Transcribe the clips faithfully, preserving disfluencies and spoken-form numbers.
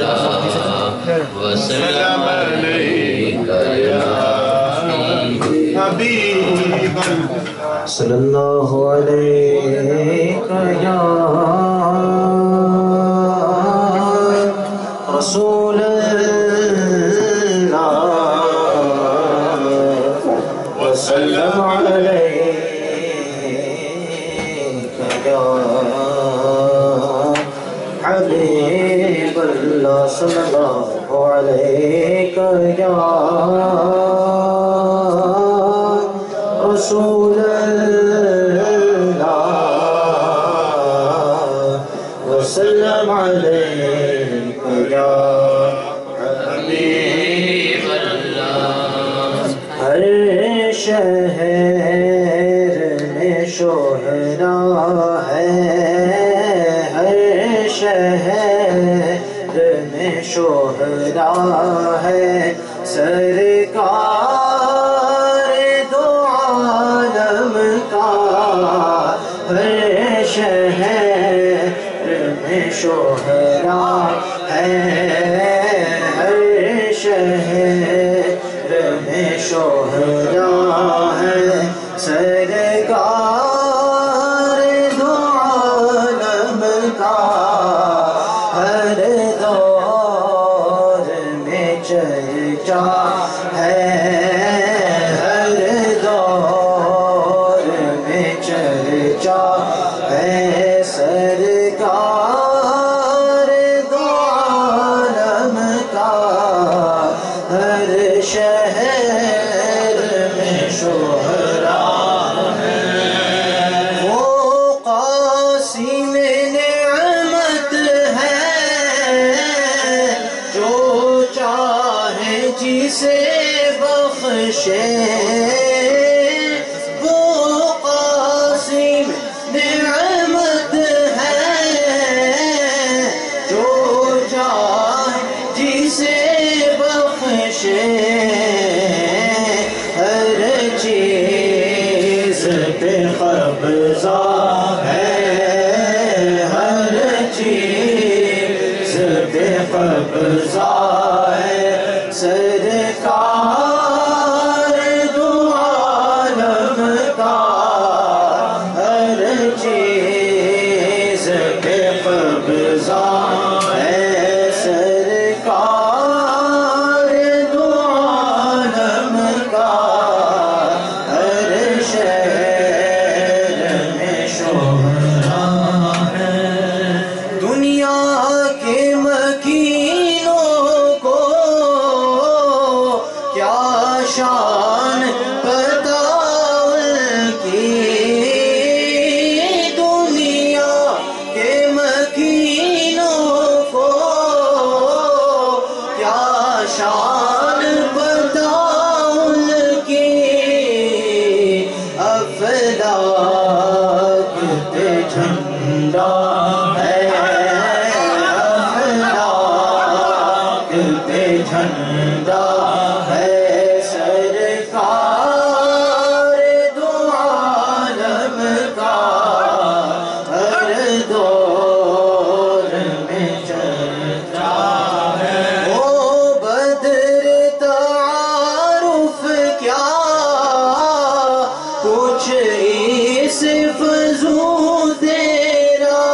وسلم عليك يا حبيب الله صلی اللہ علیہ یا رسول اللہ وسلم علیک یا حبیب اللہ صلی اللہ علیک یا رسول وسلم عليك يا حبيب الله ہر شہر میں شہداء ہے ہر شہر میں شہداء ہے سرکار دو عالم کا ہر شہر میں شہداء ہے ہر شہر میں شہداء ہے سرکار دو عالم کا ہر دور میں چرچا ہے ہر دور میں چرچا ہے سرکار دو عالم کا ہر شہر میں شہداء ہے وہ قاسم نعمت ہے جو چاہے جسے بخشے وہ قاسم نعمت ہے جو چاہے جسے بخشے ہر چیز پہ قبضہ ہے ہر چیز پہ قبضہ ہے سرکار دو عالم کا ہر چیز پہ قبضہ ہے سرکار دو عالم کا ہر شہر میں شہداء ہے دنیا کے مکینوں کو کیا شان پتا ان کی دنیا کے مکینوں کو کیا شان پتا ان کی افلاک پہ جھنڈا ہے افلاک پہ جھنڈا ہے سرکار دو عالم کا ہر دور میں چرچا ہے وہ بدر تعارف کیا کچھ اس فضول تیرا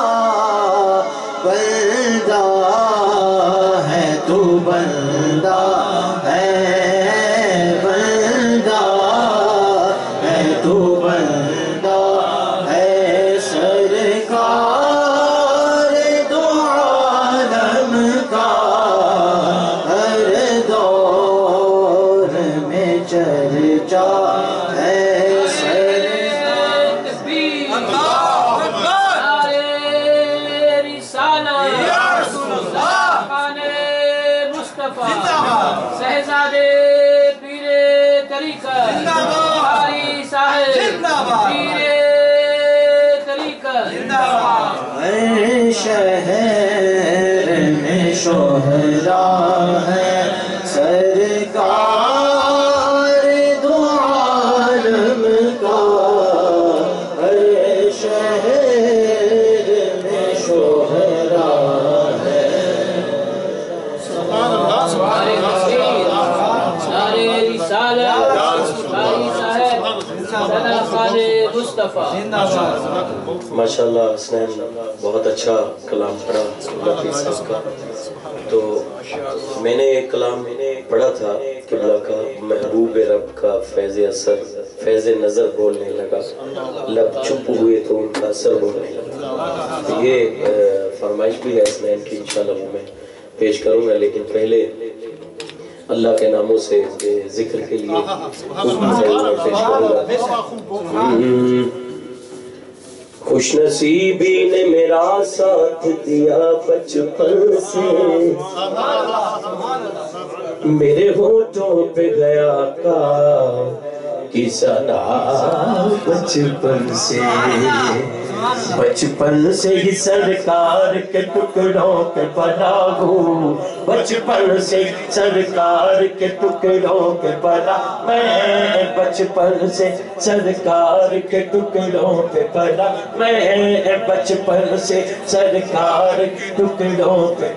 بندہ ہے تو بندہ ہے بندہ ہے تو بندہ ہے سرکار دو عالم کا ہر دور میں چرچا ہے شہزادے پیر طریقت قاری صاحب پیر طریقت ہر شہر میں شہداء ہے سرکار دو عالم کا ہر شہر میں شہداء ہے مصطفیٰ ماشاءاللہ حسنین بہت اچھا کلام پڑھا اللہ کے صاحب کا. تو میں نے ایک کلام پڑھا تھا قبلہ کا، محبوب رب کا فیض اثر فیض نظر بولنے لگا، لب چپ ہوئے تو ان کا اثر بولنے لگا. یہ فرمائش بھی ہے حسنین کی، انشاءاللہ وہ میں پیش کروں گا، لیکن پہلے اللہ کے ناموں سے ذکر کے لیے پیش کروں گا. خوش نصیبی نے میرا ساتھ دیا بچپن سے، میرے ہونٹوں پہ گیا کا کی صدا بچپن سے. بچپن سے ہی سرکار کے ٹکڑوں پہ پلا ہوں، بچپن سے سرکار کے ٹکڑوں پہ پلا میں، بچپن سے سرکار کے ٹکڑوں پہ پلا میں، بچپن سے سرکار کے ٹکڑوں پہ